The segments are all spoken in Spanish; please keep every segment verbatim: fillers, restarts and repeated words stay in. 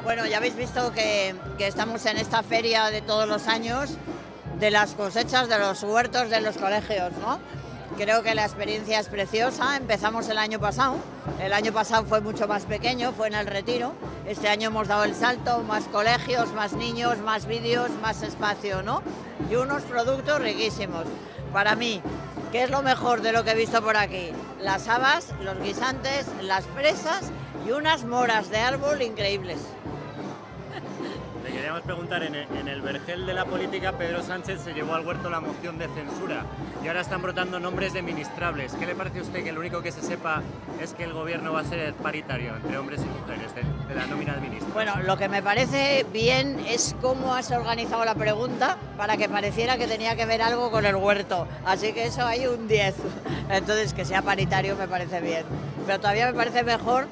Bueno, ya habéis visto que, que estamos en esta feria de todos los años de las cosechas de los huertos de los colegios, ¿no? Creo que la experiencia es preciosa. Empezamos el año pasado. El año pasado fue mucho más pequeño, fue en el Retiro. Este año hemos dado el salto, más colegios, más niños, más vídeos, más espacio, ¿no? Y unos productos riquísimos. Para mí, ¿qué es lo mejor de lo que he visto por aquí? Las habas, los guisantes, las fresas y unas moras de árbol increíbles. Le queríamos preguntar, en el, en el vergel de la política, Pedro Sánchez se llevó al huerto la moción de censura y ahora están brotando nombres de ministrables. ¿Qué le parece a usted que lo único que se sepa es que el gobierno va a ser paritario entre hombres y mujeres de, de la nómina de ministros? Bueno, lo que me parece bien es cómo has organizado la pregunta para que pareciera que tenía que ver algo con el huerto. Así que eso hay un diez. Entonces, que sea paritario me parece bien. Pero todavía me parece mejor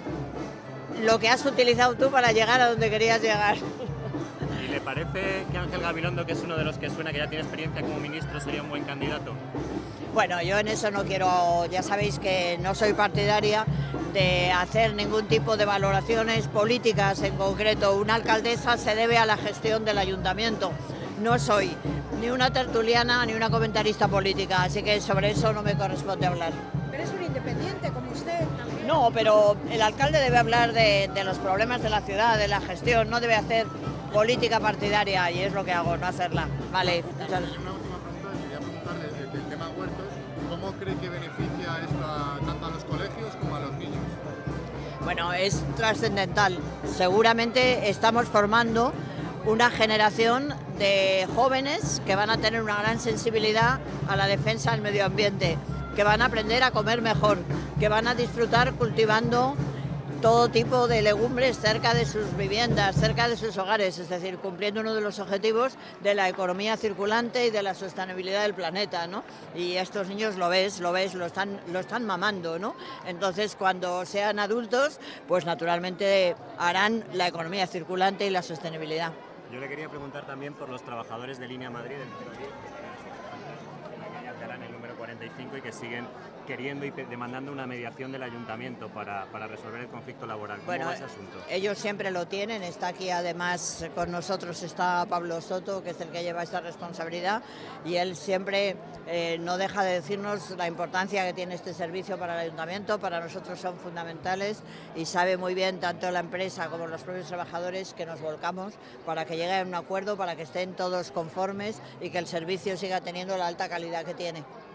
lo que has utilizado tú para llegar a donde querías llegar. ¿Y le parece que Ángel Gabilondo, que es uno de los que suena que ya tiene experiencia como ministro, sería un buen candidato? Bueno, yo en eso no quiero, ya sabéis que no soy partidaria de hacer ningún tipo de valoraciones políticas en concreto. Una alcaldesa se debe a la gestión del ayuntamiento. No soy ni una tertuliana ni una comentarista política, así que sobre eso no me corresponde hablar. Pero es un independiente como usted también. No, pero el alcalde debe hablar de, de los problemas de la ciudad, de la gestión, no debe hacer política partidaria y es lo que hago, no hacerla. Vale, muchas gracias. Una última pregunta, quería preguntar del, del tema huertos, ¿cómo cree que beneficia esto a, tanto a los colegios como a los niños? Bueno, es trascendental. Seguramente estamos formando una generación de jóvenes que van a tener una gran sensibilidad a la defensa del medio ambiente, que van a aprender a comer mejor, que van a disfrutar cultivando todo tipo de legumbres cerca de sus viviendas, cerca de sus hogares, es decir, cumpliendo uno de los objetivos de la economía circulante y de la sostenibilidad del planeta, ¿no? Y estos niños lo ves, lo ves, lo están, lo están mamando, ¿no? Entonces, cuando sean adultos, pues naturalmente harán la economía circulante y la sostenibilidad. Yo le quería preguntar también por los trabajadores de Línea Madrid, el número diez, en la calle Alcalá, en el número cuarenta y cinco, y que siguen queriendo y demandando una mediación del ayuntamiento para, para resolver el conflicto laboral. ¿Cómo Bueno, va ese asunto? ellos siempre lo tienen. Está aquí además con nosotros está Pablo Soto, que es el que lleva esta responsabilidad, y él siempre eh, no deja de decirnos la importancia que tiene este servicio para el ayuntamiento. Para nosotros son fundamentales y sabe muy bien tanto la empresa como los propios trabajadores que nos volcamos para que llegue a un acuerdo, para que estén todos conformes y que el servicio siga teniendo la alta calidad que tiene.